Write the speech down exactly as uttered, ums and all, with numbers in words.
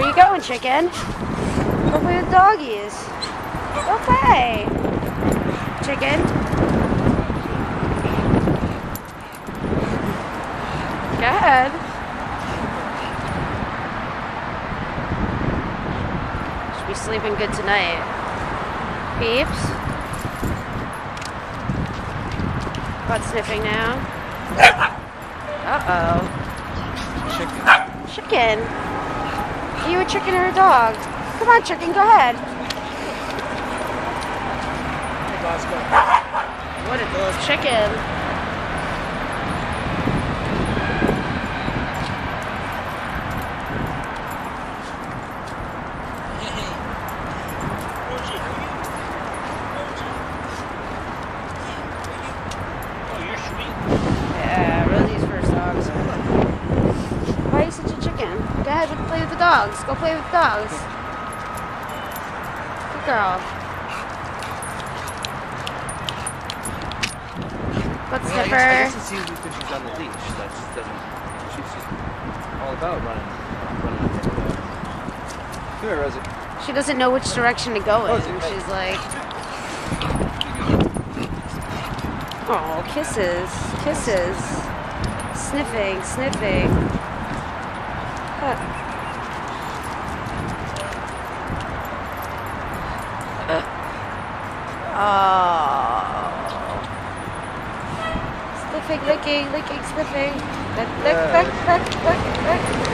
Where you going, chicken? Go play with doggies. Go play. Chicken. Go ahead. Should be sleeping good tonight. Peeps. Butt sniffing now. Uh-oh. Chicken. Chicken. Are you a chicken or a dog? Come on, chicken, go ahead. What a little chicken. Yeah, Rosie's first dogs. Why are you such a chicken? Go ahead and play with the dogs. Go play with the dogs. Good girl. Butt Well, sniffer. I guess, I guess it's easy because she's on the leash. That's doesn't. She's just all about running, running on the dog. Come here, Rosie. She doesn't know which direction to go in. Rosie, hey. She's like, oh, kisses, kisses, sniffing, sniffing. Uh. Oh. Sniffing, licking, licking, sniffing. Lick, lick, lick, lick, lick, lick.